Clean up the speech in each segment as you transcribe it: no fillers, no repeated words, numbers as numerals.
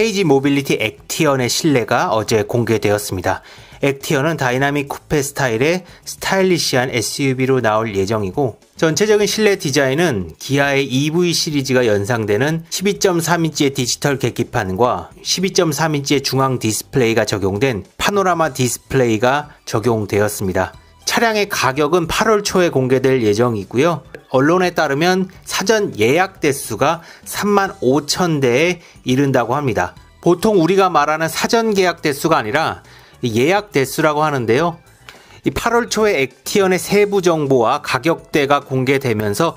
KG 모빌리티 액티언의 실내가 어제 공개되었습니다. 액티언은 다이나믹 쿠페 스타일의 스타일리시한 SUV로 나올 예정이고, 전체적인 실내 디자인은 기아의 EV 시리즈가 연상되는 12.3인치의 디지털 계기판과 12.3인치의 중앙 디스플레이가 적용된 파노라마 디스플레이가 적용되었습니다. 차량의 가격은 8월 초에 공개될 예정이고요. 언론에 따르면 사전 예약 대수가 35,000대에 이른다고 합니다. 보통 우리가 말하는 사전 계약 대수가 아니라 예약 대수라고 하는데요. 8월 초에 액티언의 세부 정보와 가격대가 공개되면서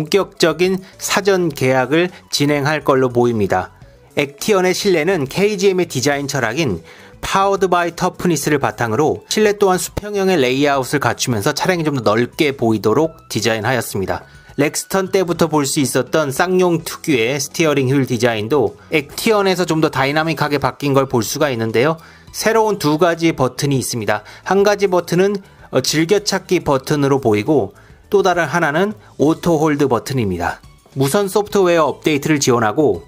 본격적인 사전 계약을 진행할 걸로 보입니다. 액티언의 실내는 KGM의 디자인 철학인 파워드 바이 터프니스를 바탕으로 실내 또한 수평형의 레이아웃을 갖추면서 차량이 좀 더 넓게 보이도록 디자인하였습니다. 렉스턴 때부터 볼 수 있었던 쌍용 특유의 스티어링 휠 디자인도 액티언에서 좀 더 다이나믹하게 바뀐 걸 볼 수가 있는데요. 새로운 두 가지 버튼이 있습니다. 한 가지 버튼은 즐겨찾기 버튼으로 보이고, 또 다른 하나는 오토 홀드 버튼입니다. 무선 소프트웨어 업데이트를 지원하고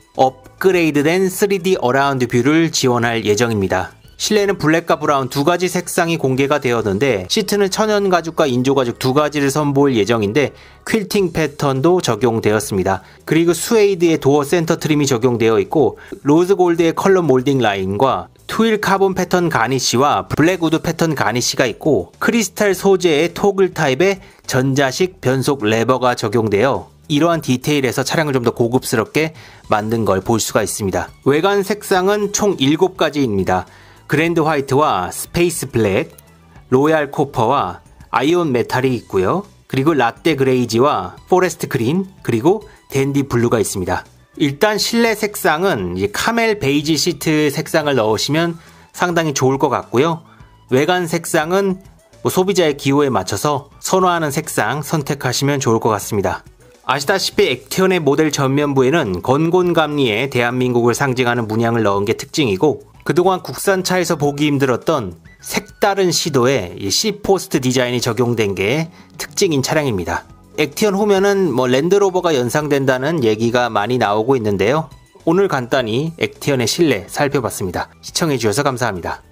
업그레이드된 3D 어라운드 뷰를 지원할 예정입니다. 실내는 블랙과 브라운 두 가지 색상이 공개가 되었는데, 시트는 천연 가죽과 인조 가죽 두 가지를 선보일 예정인데 퀼팅 패턴도 적용되었습니다. 그리고 스웨이드의 도어 센터 트림이 적용되어 있고, 로즈 골드의 컬러 몰딩 라인과 투일 카본 패턴 가니쉬와 블랙 우드 패턴 가니쉬가 있고, 크리스탈 소재의 토글 타입의 전자식 변속 레버가 적용되어 이러한 디테일에서 차량을 좀 더 고급스럽게 만든 걸 볼 수가 있습니다. 외관 색상은 총 7가지입니다. 그랜드 화이트와 스페이스 블랙, 로얄 코퍼와 아이온 메탈이 있고요. 그리고 라떼 그레이지와 포레스트 그린, 그리고 댄디 블루가 있습니다. 일단 실내 색상은 카멜 베이지 시트 색상을 넣으시면 상당히 좋을 것 같고요. 외관 색상은 소비자의 기호에 맞춰서 선호하는 색상 선택하시면 좋을 것 같습니다. 아시다시피 액티언의 모델 전면부에는 건곤감리의 대한민국을 상징하는 문양을 넣은 게 특징이고, 그동안 국산차에서 보기 힘들었던 색다른 시도의 C포스트 디자인이 적용된 게 특징인 차량입니다. 액티언 후면은 랜드로버가 연상된다는 얘기가 많이 나오고 있는데요. 오늘 간단히 액티언의 실내 살펴봤습니다. 시청해주셔서 감사합니다.